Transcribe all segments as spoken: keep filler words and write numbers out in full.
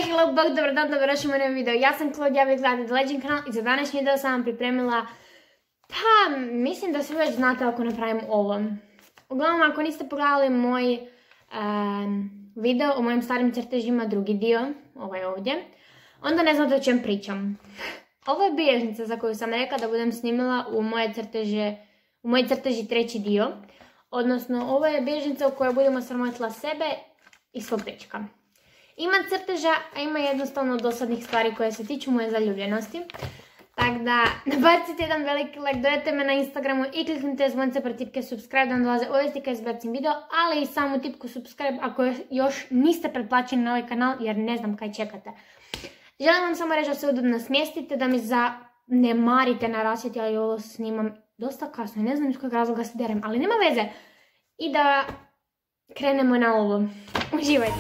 hello, bog, dobro dan, dobro došli u moj video. Ja sam Claudia, vi gledate The Legend kanal i za današnji video sam vam pripremila, pa mislim da svi već znate ako napravim ovo. Uglavnom, ako niste pogledali moj um, video o mojim starim crtežima, drugi dio, ovaj ovdje, onda ne znate o čem pričam. Ovo je bilježnica za koju sam rekla da budem snimila u moje crteže, u moji crteži treći dio. Odnosno, ovo je bilježnica u kojoj budemo sramotila sebe i svog dečka. Ima crteža, a ima jednostavno dosadnih stvari koje se tiču moje zaljubljenosti. Tako da, nabacite jedan veliki like, dodajte me na Instagramu i kliknite zvonce pre tipke subscribe da vam dolaze obavijesti kad izbacim video, ali i samu tipku subscribe ako još niste pretplaćeni na ovaj kanal jer ne znam kaj čekate. Želim vam samo reći da se udobno smjestite, da mi zanemarite na rasvjeti, ali ovo snimam dosta kasno i ne znam iz kojeg razloga se derem, ali nema veze. I da krenemo na ovo. Uživajte!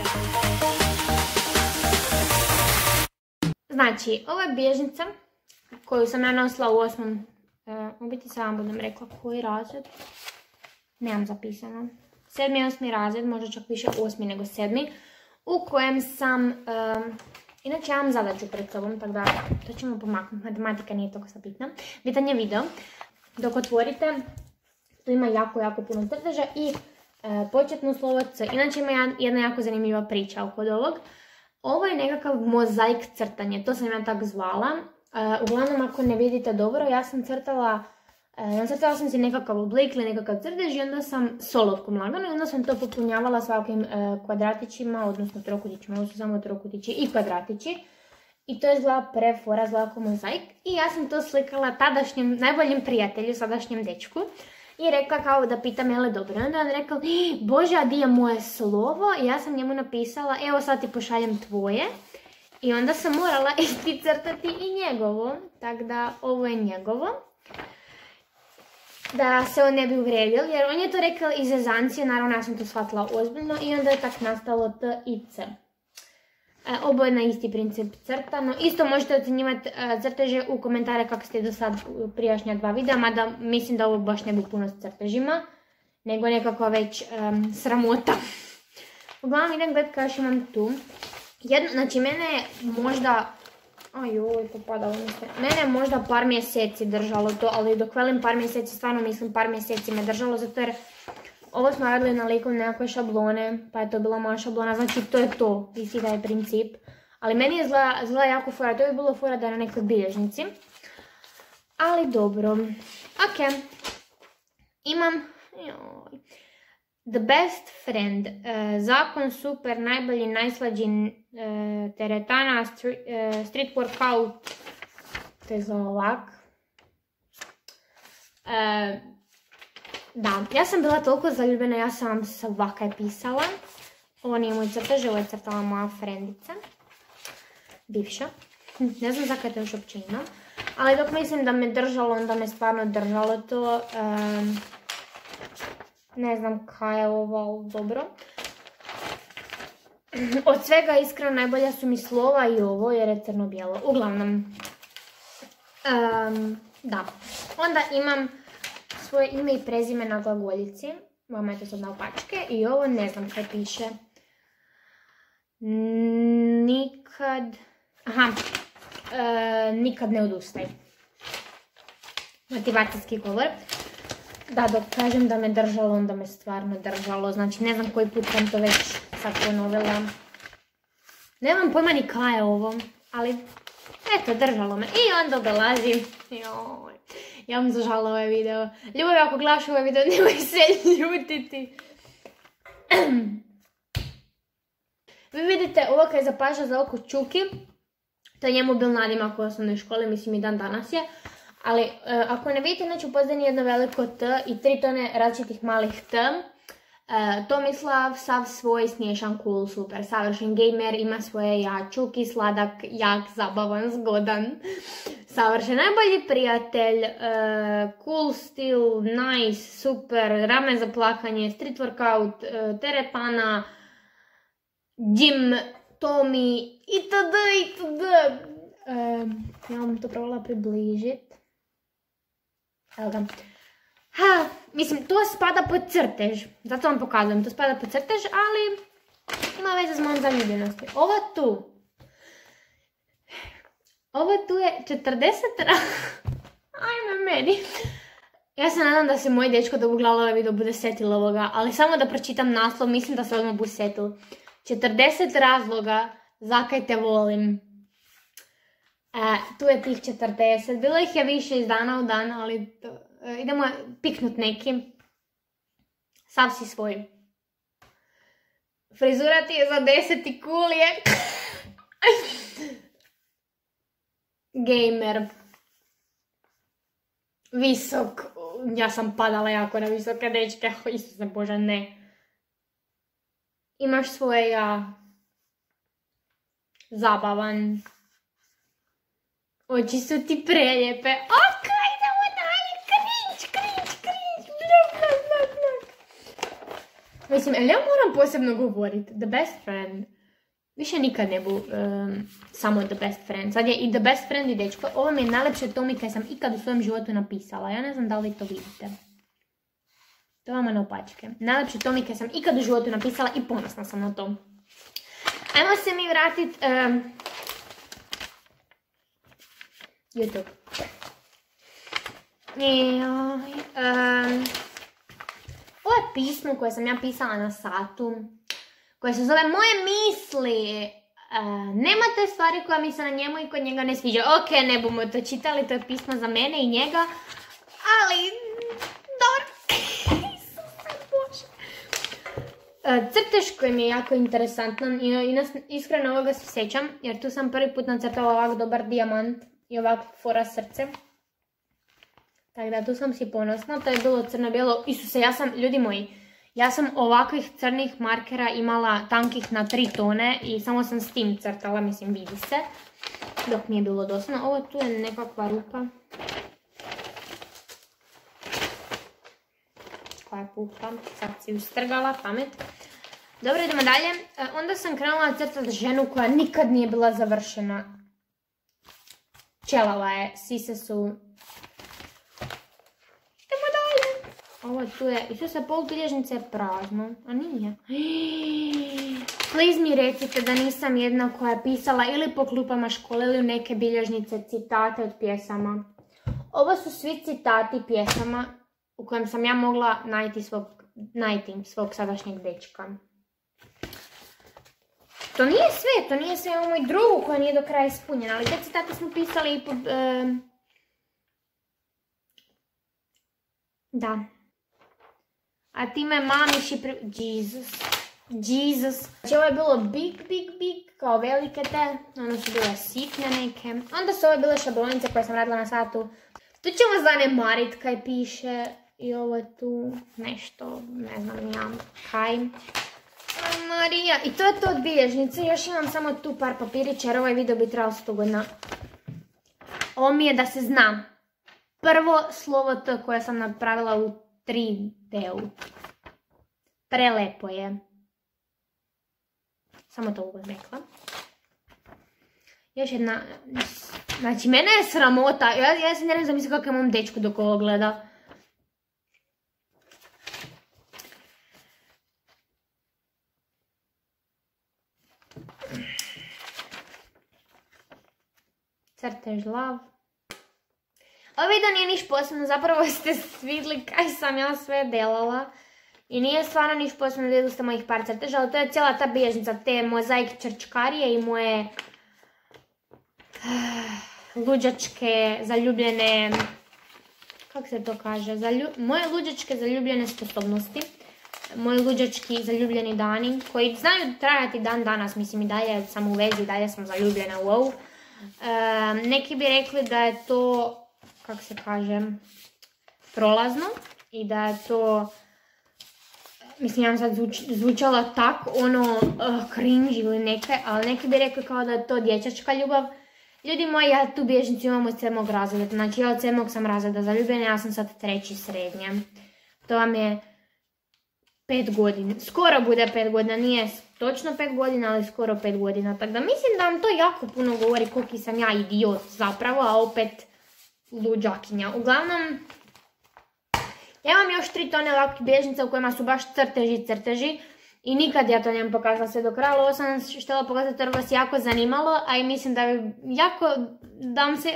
Znači, ovo je bilježnica koju sam ja nosila u osmom, u biti sad vam budem rekla koji razred, nemam zapisano, sedmi i osmi razred, možda čak više osmi nego sedmi, u kojem sam, inače ja imam zadaću pred sobom, tako da to ćemo pomaknuti, matematika nije toliko sad bitna. Bitan je video, dok otvorite, tu ima jako, jako puno crteža i početno slovo C. Inače ima jedna jako zanimljiva priča oko ovog. Ovo je nekakav mozaik crtanje, to sam ja tako zvala. Uglavnom, ako ne vidite dobro, ja sam crtala, nacrtala sam si nekakav oblik ili nekakav crtež i onda sam solovkom lagano i onda sam to popunjavala svakim kvadratićima, odnosno trokutićima, ovo su samo trokutići i kvadratići. I to je izgleda prefora, izgleda kao mozaik. I ja sam to slikala tadašnjem najboljem prijatelju, sadašnjem dečku. I rekla kao da pitam je li dobro. I onda on rekao, bože, a di je moje slovo? I ja sam njemu napisala, evo sad ti pošaljem tvoje. I onda sam morala isti crtati i njegovo. Tako da ovo je njegovo. Da se on ne bi uvrijedio, jer on je to rekao iz zezancije, naravno ja sam to shvatila ozbiljno. I onda je tak nastalo T i C. Oboje na isti princip crtano. Isto možete ocjenjivati crteže u komentare kako ste do sad u prijašnja dva videa, mada mislim da ovo baš ne bi puno s crtežima, nego nekako već um, sramota. Uglavnom idem gledati kao što imam tu. Jedno, znači mene je možda, ajoj, popada ovo mislim, mene je možda par mjeseci držalo to, ali dok velim par mjeseci, stvarno mislim par mjeseci me držalo, zato jer ovo smo radili na liku nekakve šablone, pa je to bila moja šablona, znači to je to, isti taj princip. Ali meni je zla jako fora, to bi bilo fora da je na nekoj bilježnici. Ali dobro, ok. Imam, joj, The Best Friend, zakon super, najbolji, najslađi, teretana, street workout, to je za ovak. Da, ja sam bila toliko zaljubljena, ja sam vam svaka je pisala. Ovo nije moj crtež, ovo je crtala moja frendica. Bivša. Ne znam zakaj to još uopće imam. Ali dok mislim da me držalo, onda me stvarno držalo to. Um, ne znam kaj je ovo, dobro. Od svega iskreno najbolja su mi slova i ovo jer je crno-bijelo. Uglavnom. Um, da. Onda imam svoje ime i prezime na glagoljici. Mama je to sad na opačke. I ovo ne znam kaj piše. Nikad... Aha. E, nikad ne odustaj. Motivacijski govor. Da, dok kažem da me držalo, onda me stvarno držalo. Znači, ne znam koji put sam to već sad ponovila. Nemam pojma ni kaj je ovo. Ali, eto, držalo me. I onda dolazim. Joj. Ja vam zažala ovaj video. Ljubav, ako gledaš ovaj video, nemoj se ljutiti. Vi vidite ovo kaj zapaža za oko Čuki. To je njemu bil nadimak u osnovnoj školi, mislim i dan danas je. Ali uh, ako ne vidite, znači u pozadini jedno veliko T i tri tone različitih malih T. Uh, Tomislav, sav svoj, smiješan, cool, super, savršen gamer, ima svoje ja, Čuki, sladak, jak, zabavan, zgodan. Savršen, najbolji prijatelj, uh, cool stil, nice, super, ramen za plakanje, street workout, uh, teretana, gym, Tomi, itd. itd. Uh, ja vam to probala približit. Evo ga. Ha, mislim, to spada pod crtež. Zato vam pokazujem, to spada pod crtež, ali ima veze s mojom zaljubljenosti. Ovo tu Ovo tu je četrdeset ajme meni. Ja se nadam da se moj dečko da uglavila ovaj video bude setil ovoga, ali samo da pročitam naslov, mislim da se odmah bude setil. četrdeset razloga zakaj te volim. E, tu je tih četrdeset, bilo ih je više iz dana u dan, ali to, e, idemo piknut neki. Sav si svoj. Frizura ti je za deset i cool je. Gamer. Visok. Ja sam padala jako na visoke dečke. Isuse Bože, ne. Imaš svoje ja. Zabavan. Oči su ti prelijepe. Ok, idemo dalje. Cringe, cringe, cringe. Blok, blok, blok, blok. Mislim, ali ja moram posebno govoriti? The best friend. Više nikad ne bu um, samo the best friend. Sad je i the best friend i dečko. Ovo mi je najlepše Tomi kaj sam ikad u svojem životu napisala. Ja ne znam da li to vidite. To vama na opačke. Najlepše Tomi kaj sam ikad u životu napisala i ponosna sam na to. Ajmo se mi vratit... Um, YouTube. I, um, ovo je pismo koje sam ja pisala na satu. Koje se zove Moje misli. Uh, nema te stvari koja mi se na njemu i kod njega ne sviđa. Ok, ne bomo to čitali, to je pismo za mene i njega. Ali, dobro. Isuse Bože. Uh, crtež koji mi je jako interesantan i, i nas, iskreno ovoga se sjećam, jer tu sam prvi put nacrtala ovak dobar dijamant i ovak fora srce. Tako da tu sam si ponosna, to je bilo crno-bijelo. Isuse, ja sam, ljudi moji, ja sam ovakvih crnih markera imala tankih na tri tone i samo sam s tim crtala, mislim vidi se, dok mi je bilo dosadno. Ovo tu je nekakva rupa. Koja pupa, sad si ustrgala pamet. Dobro, idemo dalje. E, onda sam krenula crtati ženu koja nikad nije bila završena. Čelava je, sise su... Ovo tu je, Isuse, pol bilježnice je prazno, a nije. Please mi recite da nisam jedna koja je pisala ili po klupama škole ili u neke bilježnice citate od pjesama. Ovo su svi citati pjesama u kojem sam ja mogla najti svog, najti svog sadašnjeg dečka. To nije sve, to nije sve, imamo i drugu koja nije do kraja ispunjena, ali te citate smo pisali i pod... Uh... Da. A time mamiši pri... Jesus. Jesus. Znači ovo je bilo big, big, big, kao velike te. Ono su bile sitne neke. Onda su ove bile šablonice koje sam radila na satu. Tu ćemo zanemarit kaj piše. I ovo je tu nešto, ne znam ja, kaj. Marija. I to je to od bilježnice. Još imam samo tu par papirića jer ovaj video bi trebalo sto godina. Ovo mi je da se zna. Prvo slovo T koje sam napravila u tri D-u. Prelepo je. Samo to uvijek rekla. Još jedna... Znači, mene je sramota. Ja, ja se ne znam zamisliti kako je mom dečku dok ovo gleda. Crtež lav. Ovo video nije niš posebno, zapravo ste vidjeli kaj sam ja sve delala. I nije stvarno niš posebno, vidjeli ste mojih par crteža, ali to je cijela ta bilježnica, te mozaik črčkarije i moje luđačke zaljubljene, kako se to kaže, Zalju, moje luđačke zaljubljene sposobnosti. Moji luđački zaljubljeni dani, koji znaju trajati dan danas, mislim i dalje sam u vezi, i dalje sam zaljubljena, wow. E, neki bi rekli da je to, kako se kaže, prolazno i da je to, mislim, ja sam sad zvuč, zvučala tak, ono, uh, cringe ili neke, ali neki bi rekli kao da je to dječačka ljubav. Ljudi moji, ja tu bilježnicu imam od sedmog razreda, znači ja od sedmog sam razreda zaljubljena, ja sam sad treći srednje. To vam je pet godina, skoro bude pet godina, nije točno pet godina, ali skoro pet godina. Tako da mislim da vam to jako puno govori koliki sam ja idiot zapravo, a opet luđakinja. Uglavnom, ja imam još tri tone ovakvih bilježnica u kojima su baš crteži, crteži. I nikad ja to nemam pokazala sve do kraja, ali ovo sam vam htjela pokazati jer vas jako zanimalo, a i mislim da bi jako, da vam se,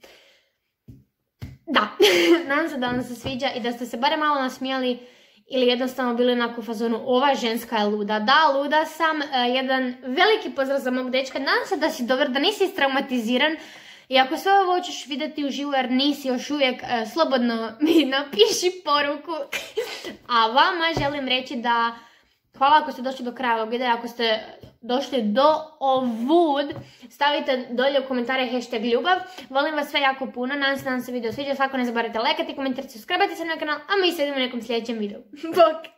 da, nadam se da vam se sviđa i da ste se barem malo nasmijali ili jednostavno bili onako u fazonu ova ženska je luda. Da, luda sam, jedan veliki pozdrav za mog dečka, nadam se da si dobar, da nisi istraumatiziran. I ako sve ovo hoćeš vidjeti uživo jer nisi još uvijek, slobodno mi napiši poruku. A vama želim reći da hvala ako ste došli do kraja ovog videa, ako ste došli do ovud, stavite dolje u komentare hashtag ljubav. Volim vas sve jako puno, nadam se da vam se video sviđa, svako ne zaboravite lajkati, komentirati, subscribe-ati se na kanal, a mi se vidimo u nekom sljedećem videu. Bok!